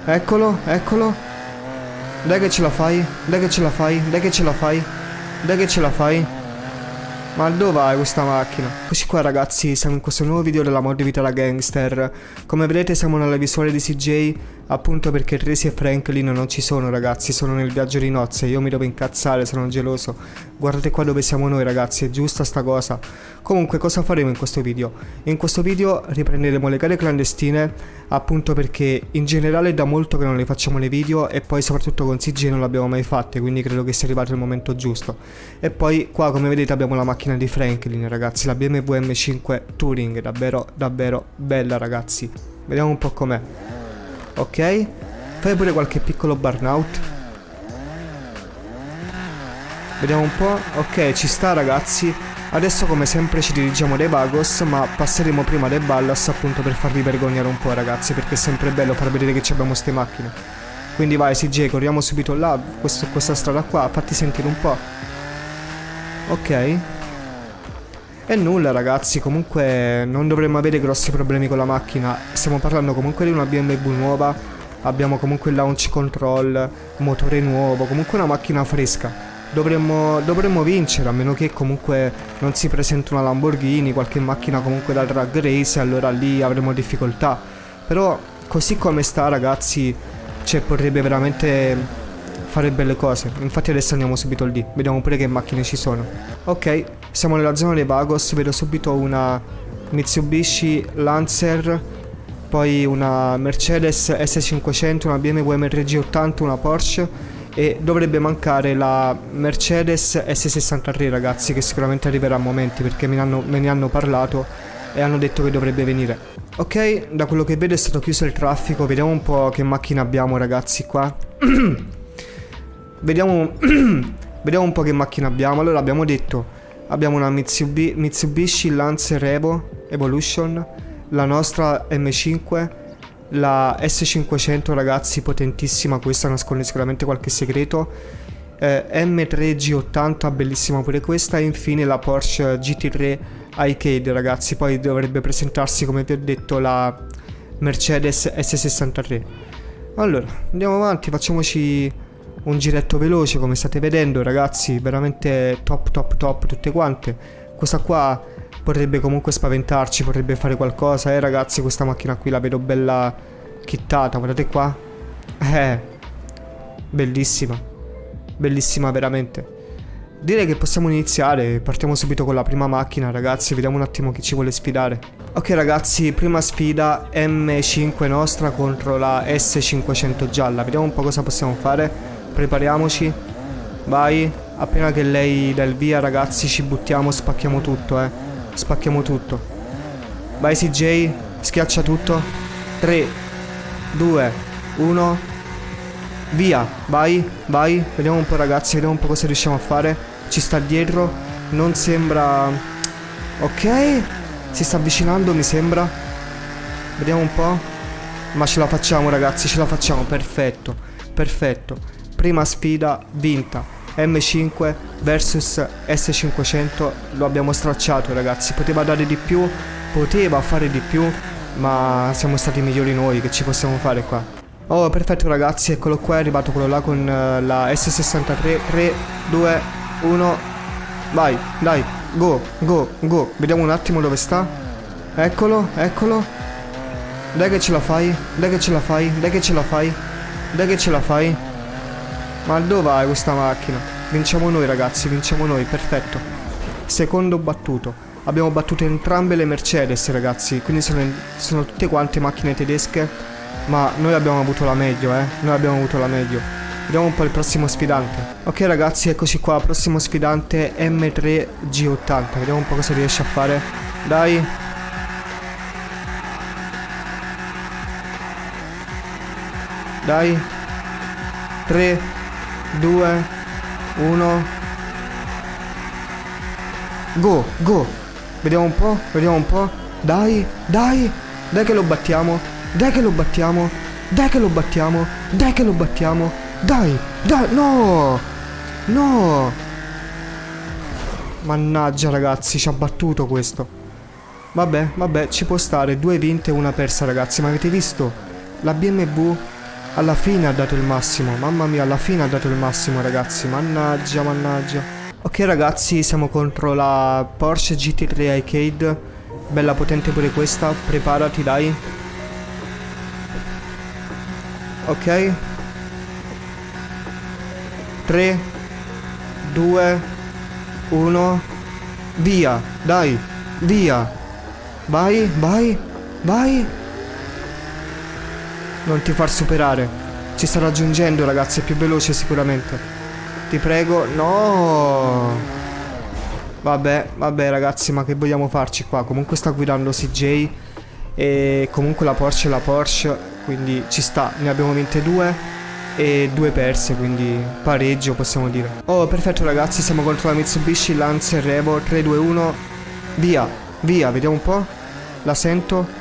Eccolo, eccolo. Dai che ce la fai, dai che ce la fai, dai che ce la fai, dai che ce la fai. Ma dove vai questa macchina? Eccoci qua ragazzi, siamo in questo nuovo video della mod Vita da Gangster. Come vedete siamo nella visuale di CJ, appunto perché Tracy e Franklin non ci sono ragazzi, sono nel viaggio di nozze. Io mi devo incazzare, sono geloso. Guardate qua dove siamo noi ragazzi, è giusta sta cosa. Comunque cosa faremo in questo video? In questo video riprenderemo le gare clandestine, appunto perché in generale è da molto che non le facciamo nei video e poi soprattutto con CJ non le abbiamo mai fatte, quindi credo che sia arrivato il momento giusto. E poi qua come vedete abbiamo la macchina di Franklin ragazzi, la BMW M5 Touring, davvero bella ragazzi. Vediamo un po' com'è. Ok, fai pure qualche piccolo burnout. Vediamo un po'. Ok, ci sta ragazzi. Adesso come sempre ci dirigiamo dai Vagos, ma passeremo prima dai Ballas appunto per farvi vergognare un po' ragazzi, perché è sempre bello far vedere che abbiamo ste macchine. Quindi vai CJ, corriamo subito là, questa strada qua, fatti sentire un po'. Ok. E nulla ragazzi, comunque non dovremmo avere grossi problemi con la macchina. Stiamo parlando comunque di una BMW nuova, abbiamo comunque il launch control, motore nuovo, comunque una macchina fresca. Dovremmo vincere, a meno che comunque non si presenti una Lamborghini, qualche macchina comunque da drag race, allora lì avremo difficoltà. Però così come sta ragazzi, cioè potrebbe veramente fare belle cose. Infatti adesso andiamo subito lì, vediamo pure che macchine ci sono. Ok, siamo nella zona dei Vagos, vedo subito una Mitsubishi Lancer, poi una Mercedes S500, una BMW MRG80, una Porsche. E dovrebbe mancare la Mercedes S63 ragazzi, che sicuramente arriverà a momenti perché me ne hanno parlato e hanno detto che dovrebbe venire. Ok, da quello che vedo è stato chiuso il traffico, vediamo un po' che macchina abbiamo ragazzi qua. Vediamo un po' che macchina abbiamo. Allora abbiamo detto, abbiamo una Mitsubishi Lancer Evolution, la nostra M5, la S500 ragazzi, potentissima questa, nasconde sicuramente qualche segreto. M3 G80, bellissima pure questa. E infine la Porsche GT3 Arcade ragazzi. Poi dovrebbe presentarsi, come vi ho detto, la Mercedes S63. Allora andiamo avanti, facciamoci un giretto veloce come state vedendo ragazzi. Veramente top tutte quante. Questa qua potrebbe comunque spaventarci, potrebbe fare qualcosa, ragazzi. Questa macchina qui la vedo bella chittata, guardate qua. Bellissima. Bellissima veramente. Direi che possiamo iniziare, partiamo subito con la prima macchina ragazzi, vediamo un attimo chi ci vuole sfidare. Ok ragazzi, prima sfida M5 nostra contro la S500 gialla, vediamo un po' cosa possiamo fare. Prepariamoci. Vai, appena che lei dà il via ragazzi ci buttiamo, spacchiamo tutto spacchiamo tutto. Vai CJ, schiaccia tutto. 3, 2, 1. Via, vai. Vediamo un po' ragazzi, vediamo un po' cosa riusciamo a fare. Ci sta dietro, non sembra. Ok, si sta avvicinando mi sembra. Vediamo un po'. Ma ce la facciamo ragazzi, ce la facciamo, perfetto. Prima sfida vinta. M5 vs S500, lo abbiamo stracciato ragazzi. Poteva dare di più, poteva fare di più, ma siamo stati migliori noi, che ci possiamo fare qua. Oh perfetto ragazzi, eccolo qua, è arrivato quello là con la S63. 3, 2, 1. Vai, dai, go. Vediamo un attimo dove sta. Eccolo. Dai che ce la fai. Ma dove vai questa macchina? Vinciamo noi ragazzi, perfetto. Secondo battuto. Abbiamo battuto entrambe le Mercedes ragazzi, quindi sono tutte quante macchine tedesche, ma noi abbiamo avuto la meglio, Vediamo un po' il prossimo sfidante. Ok ragazzi, eccoci qua, prossimo sfidante M3 G80, vediamo un po' cosa riesce a fare. Dai. Dai. 3, 2, 1. Go. Vediamo un po'. Dai che lo battiamo. Dai. No. Mannaggia ragazzi, ci ha battuto questo. Vabbè, ci può stare. 2 vinte e una persa ragazzi. Ma avete visto? La BMW Alla fine ha dato il massimo. Mamma mia, alla fine ha dato il massimo, ragazzi. Mannaggia, mannaggia. Ok, ragazzi, siamo contro la Porsche GT3 Arcade. Bella potente pure questa. Preparati, dai. Ok. 3, 2, 1. Via, dai. Via. Vai, vai, vai. Non ti far superare. Ci sta raggiungendo, ragazzi, è più veloce sicuramente. Ti prego, no. Vabbè, vabbè, ragazzi, ma che vogliamo farci qua? Comunque sta guidando CJ. E comunque la Porsche è la Porsche, quindi ci sta. Ne abbiamo vinte 2 e 2 perse, quindi pareggio possiamo dire. Oh, perfetto, ragazzi, siamo contro la Mitsubishi Lancer Evo. 3, 2, 1. Via, via, vediamo un po'. La sento.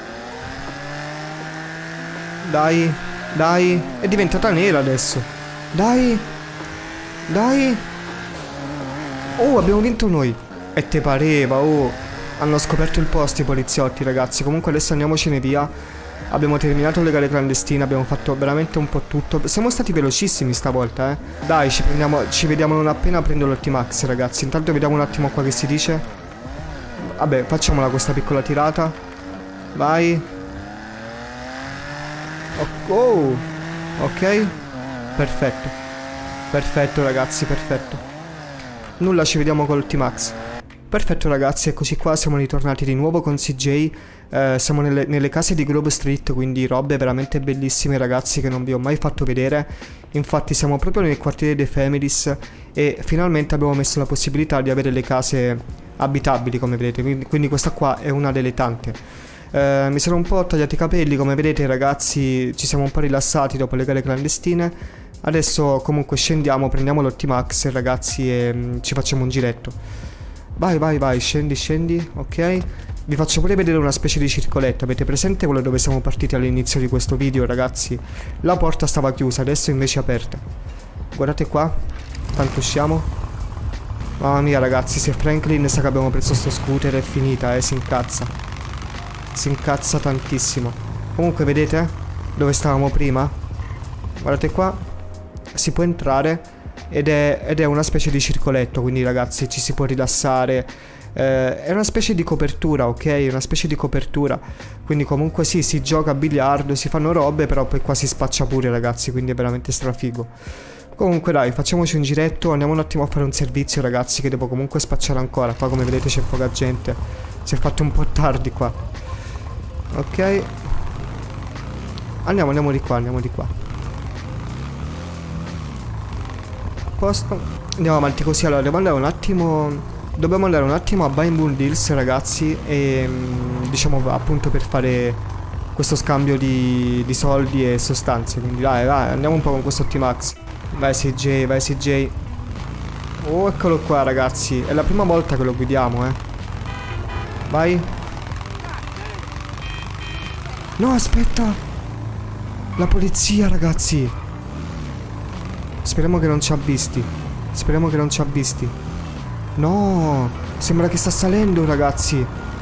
Dai, dai, è diventata nera adesso. Dai, dai. Oh, abbiamo vinto noi. E te pareva, oh. Hanno scoperto il posto i poliziotti, ragazzi. Comunque adesso andiamocene via. Abbiamo terminato le gare clandestine, abbiamo fatto veramente un po' tutto. Siamo stati velocissimi stavolta, eh. Dai, ci vediamo non appena prendo l'Optimax, ragazzi. Intanto vediamo un attimo qua che si dice. Vabbè, facciamola questa piccola tirata. Vai. Oh, ok. Perfetto. Perfetto, ragazzi, perfetto. Nulla, ci vediamo con l'Ultimax. Perfetto, ragazzi, eccoci qua. Siamo ritornati di nuovo con CJ. Siamo nelle case di Grove Street, quindi robe veramente bellissime, ragazzi, che non vi ho mai fatto vedere. Infatti siamo proprio nel quartiere dei Families e finalmente abbiamo messo la possibilità di avere le case abitabili, come vedete. Quindi questa qua è una delle tante. Mi sono un po' tagliati i capelli, come vedete, ragazzi. Ci siamo un po' rilassati dopo le gare clandestine. Adesso comunque scendiamo, prendiamo l'Optimax, ragazzi, e ci facciamo un giretto. Vai, vai, vai, scendi, scendi. Ok. Vi faccio pure vedere una specie di circoletto. Avete presente quello dove siamo partiti all'inizio di questo video, ragazzi? La porta stava chiusa, adesso invece è aperta. Guardate qua. Tanto usciamo. Mamma mia, ragazzi, se Franklin sa che abbiamo preso sto scooter è finita, si incazza. Si incazza tantissimo. Comunque vedete dove stavamo prima? Guardate qua. Si può entrare ed è una specie di circoletto. Quindi, ragazzi, ci si può rilassare. È una specie di copertura, ok? Una specie di copertura. Quindi comunque sì, si gioca a biliardo, si fanno robe, però poi qua si spaccia pure, ragazzi. Quindi è veramente strafigo. Comunque dai, facciamoci un giretto. Andiamo un attimo a fare un servizio, ragazzi, che devo comunque spacciare ancora. Qua come vedete c'è poca gente. Si è fatto un po' tardi qua. Ok. Andiamo di qua, andiamo di qua. Posto. Andiamo avanti così. Allora, dobbiamo andare un attimo a Bindbull Deals, ragazzi. E diciamo appunto per fare questo scambio di soldi e sostanze. Quindi dai, vai, andiamo un po' con questo Optimax. Vai CJ, vai CJ. Oh, eccolo qua, ragazzi. È la prima volta che lo guidiamo, Vai. No, aspetta. La polizia, ragazzi. Speriamo che non ci ha visti. Speriamo che non ci ha visti. No, sembra che sta salendo, ragazzi.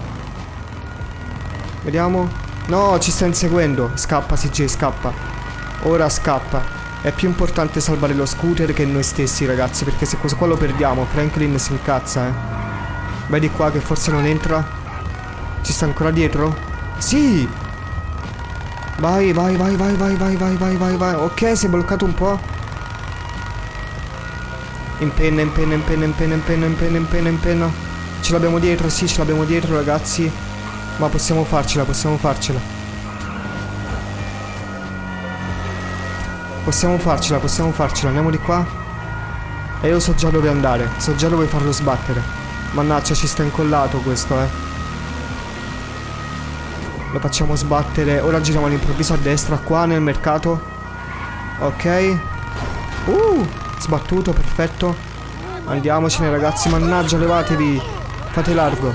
Vediamo. No, ci sta inseguendo. Scappa, CJ, scappa. Ora scappa. È più importante salvare lo scooter che noi stessi, ragazzi, perché se questo qua lo perdiamo Franklin si incazza, Vedi qua che forse non entra. Ci sta ancora dietro? Sì. Vai, vai, vai, vai, vai, vai, vai, vai, vai, vai. Ok, si è bloccato un po'. Impenna, impenna, impenna, impenna, impenna, impenna, impenna, impenna. Ce l'abbiamo dietro, sì, ce l'abbiamo dietro, ragazzi. Ma possiamo farcela, possiamo farcela. Possiamo farcela, possiamo farcela. Andiamo di qua. E io so già dove andare. So già dove farlo sbattere. Mannaggia, ci sta incollato questo, Lo facciamo sbattere. Ora giriamo all'improvviso a destra, qua nel mercato. Ok. Sbattuto, perfetto. Andiamocene, ragazzi, mannaggia, levatevi. Fate largo.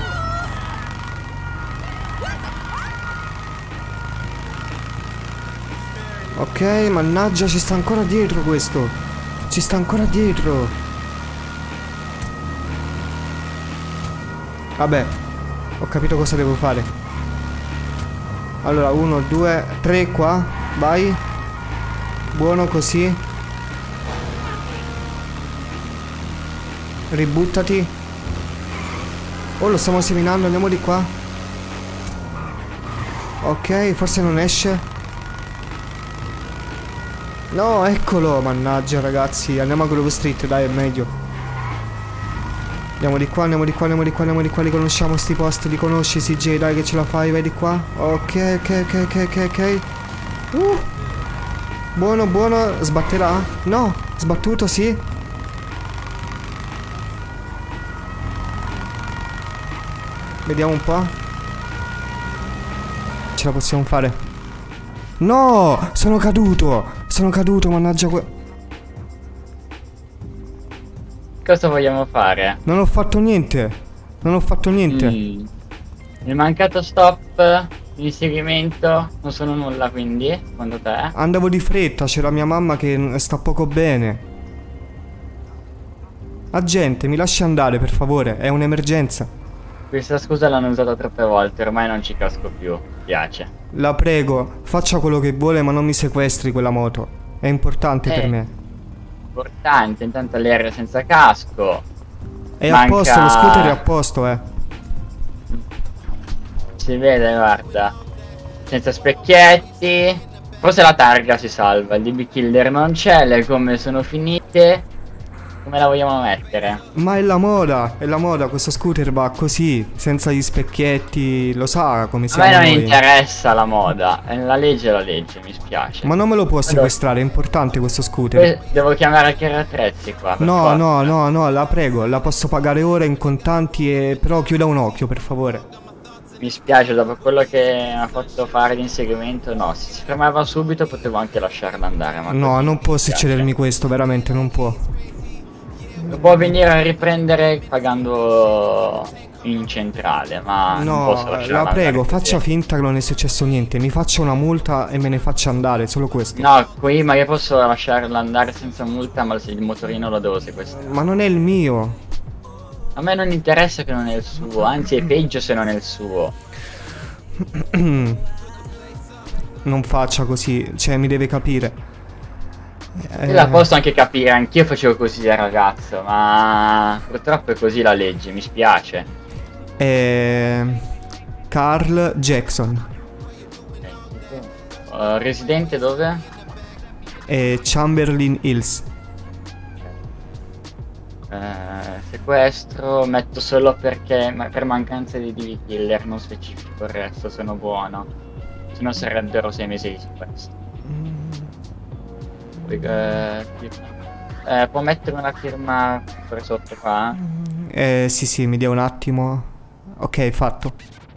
Ok, mannaggia, ci sta ancora dietro questo. Ci sta ancora dietro. Vabbè, ho capito cosa devo fare. Allora, 1, 2, 3 qua. Vai. Buono così. Ributtati. Oh, lo stiamo seminando, andiamo di qua. Ok, forse non esce. No, eccolo, mannaggia ragazzi. Andiamo a Grove Street, dai, è meglio. Andiamo di qua, andiamo di qua, andiamo di qua, andiamo di qua. Li conosciamo sti posti, li conosci CJ, dai che ce la fai, vai di qua. Ok, ok, ok, ok, ok, ok. Buono, buono, sbatterà? No, sbattuto, sì. Vediamo un po'. Ce la possiamo fare. No, sono caduto. Sono caduto, mannaggia Cosa vogliamo fare? Non ho fatto niente. Non ho fatto niente. Il mancato stop, l'inseguimento, non sono nulla quindi, secondo te? Andavo di fretta, c'era mia mamma che sta poco bene. Agente, mi lasci andare per favore, è un'emergenza. Questa scusa l'hanno usata troppe volte, ormai non ci casco più, mi piace. La prego, faccia quello che vuole ma non mi sequestri quella moto. È importante per me. Importante, intanto lei era senza casco. È a posto, lo scooter è a posto, Si vede, guarda. Senza specchietti. Forse la targa si salva, il DB Killer non c'è, le gomme sono finite. Come la vogliamo mettere? Ma è la moda, questo scooter va così, senza gli specchietti, lo sa come siamo A me non noi. interessa la moda, la legge, mi spiace. Ma non me lo può sequestrare, è importante questo scooter. Poi devo chiamare anche i attrezzi qua. No, no, no, no, la prego, la posso pagare ora in contanti però chiuda un occhio, per favore. Mi spiace, dopo quello che mi ha fatto fare l'inseguimento, no, se si fermava subito potevo anche lasciarla andare. Ma no, non può succedermi questo, veramente non può. Lo può venire a riprendere pagando in centrale, ma non posso no, lasciarla la prego, andare faccia così. finta che non è successo niente, mi faccia una multa e me ne faccia andare, solo questo. No, qui ma io posso lasciarla andare senza multa, ma se il motorino lo devo sequestrare. Ma non è il mio. A me non interessa che non è il suo, anzi è peggio se non è il suo. Non faccia così, cioè mi deve capire. Io la posso anche capire, anch'io facevo così da ragazzo, ma purtroppo è così la legge, mi spiace. Carl Jackson. Residente dove? Chamberlain Hills. Sequestro, metto solo perché per mancanza di DV Killer, non specifico il resto, sono buono. Se no sarebbero 6 mesi di sequestro. Può mettere una firma per sotto qua? Sì, mi dia un attimo. Ok, fatto.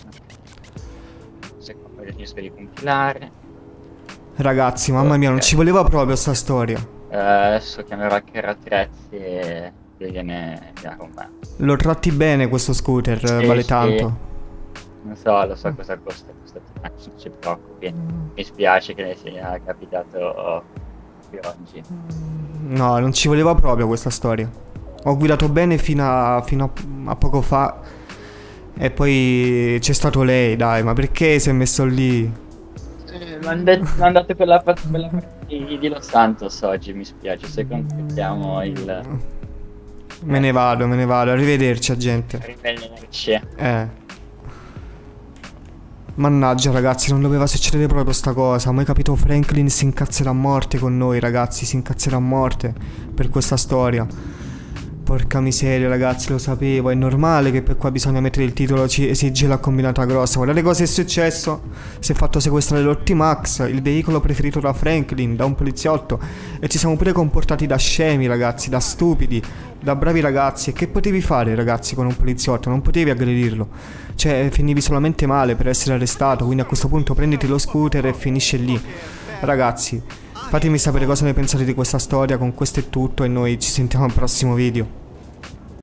Se poi riesco di compilare. Ragazzi, mamma mia, non ci voleva proprio sta storia. Adesso chiamerò anche attrezzi e viene con me. Lo tratti bene questo scooter, Sì, vale sì. tanto. Non so, lo so cosa costa, non ci preoccupi. Mi spiace che ne sia capitato qui oggi. No, non ci voleva proprio questa storia. Ho guidato bene fino a poco fa. E poi c'è stato lei, dai, ma perché si è messo lì? Mi hanno dato quella parte di Los Santos oggi, mi spiace, se completiamo il... Me ne vado, arrivederci agente. Arrivederci. Mannaggia ragazzi, non doveva succedere proprio sta cosa. Mai capito, Franklin si incazzerà a morte con noi ragazzi, si incazzerà a morte per questa storia. Porca miseria ragazzi, lo sapevo. È normale che per qua bisogna mettere il titolo CJ l'ha combinata grossa. Guardate cosa è successo. Si è fatto sequestrare l'Optimax, il veicolo preferito da Franklin, da un poliziotto. E ci siamo pure comportati da scemi ragazzi, da stupidi, da bravi ragazzi. E che potevi fare ragazzi con un poliziotto? Non potevi aggredirlo. Cioè finivi solamente male per essere arrestato. Quindi a questo punto prenditi lo scooter e finisce lì. Ragazzi, fatemi sapere cosa ne pensate di questa storia. Con questo è tutto e noi ci sentiamo al prossimo video.